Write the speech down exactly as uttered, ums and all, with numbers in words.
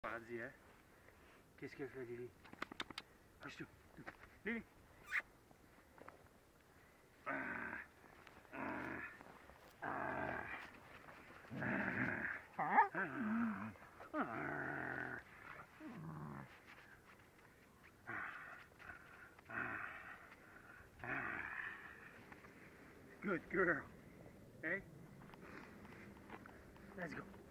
Vas-y, hein. Qu'est-ce qu'elle fait, Lily? Lâche-toi. Lily. Ah. Ah. Ah. Ah. Ah. Good girl. Hey? Let's go.